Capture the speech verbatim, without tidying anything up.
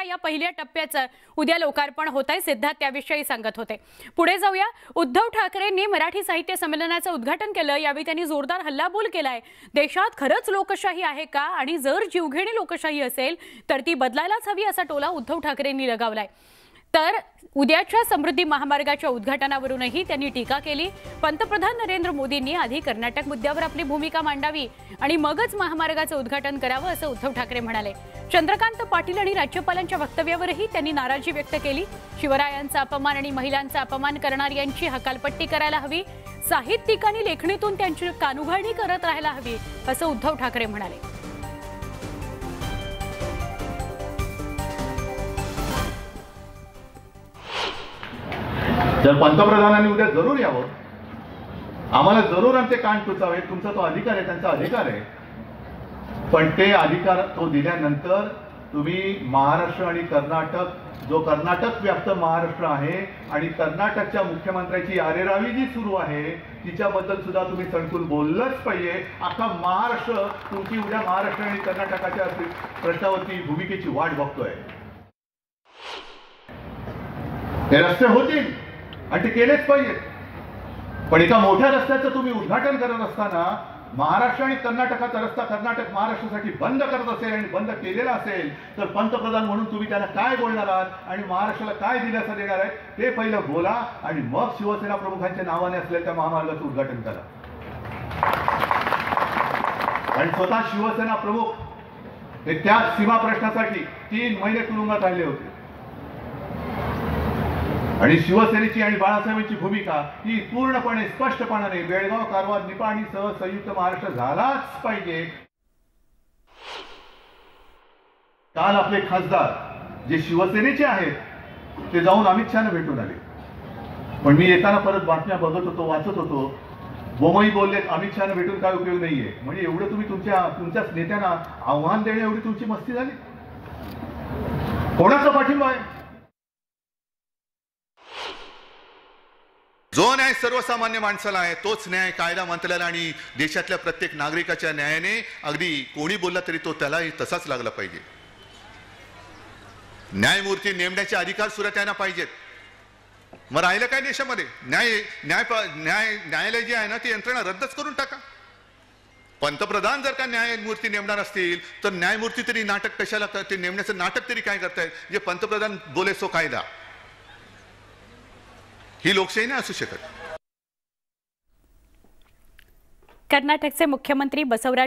या पहिल्या टप्प्याचं उद्या लोकार्पण होत आहे। सिद्धार्थ त्याविषयी सांगत होते। पुढे जाऊया। उद्धव ठाकरेंनी मराठी साहित्य संमेलनाचं उद्घाटन केलं। यावेळी त्यांनी जोरदार हल्लाबोल केलाय। देशात खरंच लोकशाही आहे का आणि जर जीवघेणी लोकशाही असेल तर ती बदलायलाच हवी असा टोला उद्धव ठाकरेंनी लगावलाय। तर उद्याच्या समृद्धी महामार्गाच्या उद्घाटनावरूनही त्यांनी टीका केली। पंतप्रधान नरेंद्र मोदींनी आधी कर्नाटक मुद्द्यावर आपली भूमिका मांडावी आणि मगच महामार्गाचं उद्घाटन करावं असं उद्धव ठाकरे म्हणाले। चंद्रकांत पाटील आणि राज्यपालांच्या वक्तव्यावरही त्यांनी नाराजी व्यक्त केली। शिवरायांचा अपमान आणि महिलांचा अपमान करणाऱ्यांची हकालपट्टी करायला हवी। साहित्यिकांनी लेखणीतून त्यांची कानउघाडणी करत राहायला हवी असं उद्धव ठाकरे म्हणाले। जर पंतप्रधानांनी उद्या जरूर यावं, आम्हाला जरूर आमचे कान टोचावे, तुमचा तो अधिकार आहे, त्यांचा अधिकार आहे। पण ते अधिकार तो दिल्यानंतर तुम्ही महाराष्ट्र आणि कर्नाटक, जो कर्नाटक व्याप्त महाराष्ट्र आहे आणि कर्नाटकच्या मुख्यमंत्र्याची आरेरावी जी सुरू आहे तिच्याबद्दल सुद्धा तुम्ही सणकून बोललंच पाहिजे। अख्खा महाराष्ट्र तुमची उद्या महाराष्ट्र आणि कर्नाटकाच्या प्रश्नावरती भूमिकेची वाट बघतोय। हे रस्ते होतील आणि ते केलेच पाहिजे, पण एका मोठ्या रस्त्याचं तुम्ही उद्घाटन करत असताना महाराष्ट्र आणि कर्नाटकाचा रस्ता कर्नाटक महाराष्ट्रासाठी बंद करत असेल आणि बंद केलेला असेल तर पंतप्रधान म्हणून तुम्ही त्यांना काय बोलणार आहात आणि महाराष्ट्राला काय दिलासा देणार आहे ते पहिलं बोला आणि मग शिवसेना प्रमुखांच्या नावाने असलेल्या त्या महामार्गाचं उद्घाटन करा। आणि स्वतः शिवसेना प्रमुख हे त्या सीमा प्रश्नासाठी तीन महिने तुरुंगात राहिले होते आणि शिवसेनेची आणि बाळासाहेबांची भूमिका ही पूर्णपणे स्पष्टपणाने बेळगाव, कारवार, निपाणीसह संयुक्त महाराष्ट्र झालाच पाहिजे। काल आपले खासदार जे शिवसेनेचे आहेत ते जाऊन अमित शहाना भेटून आले, पण मी येताना परत बातम्या बघत होतो, वाचत होतो, बोमई बोलले अमित शहाना भेटून काय उपयोग नाहीये। म्हणजे एवढं तुम्ही तुमच्या तुमच्याच नेत्यांना आव्हान देणे एवढी तुमची मस्ती झाली? कोणाचा पाठिंबा आहे? जो न्याय सर्वसामान्य माणसाला आहे तोच न्याय कायदा मंत्र्याला आणि देशातल्या प्रत्येक नागरिकाच्या न्यायाने अगदी कोणी बोलला तरी तो त्यालाही तसाच लागला पाहिजे। न्यायमूर्ती नेमण्याचे अधिकार सुद्धा त्यांना पाहिजेत। मग राहिलं काय देशामध्ये? न्याय न्याय न्याय न्यायालय जे आहे ना ती यंत्रणा रद्दच करून टाका। पंतप्रधान जर का न्यायमूर्ती नेमणार असतील तर न्यायमूर्ती तरी नाटक कशाला, ते नेमण्याचं नाटक तरी काय करतायत जे पंतप्रधान बोले सो कायदा? ही लोकशाही नाही असू शकत। कर्नाटकचे मुख्यमंत्री बसवराज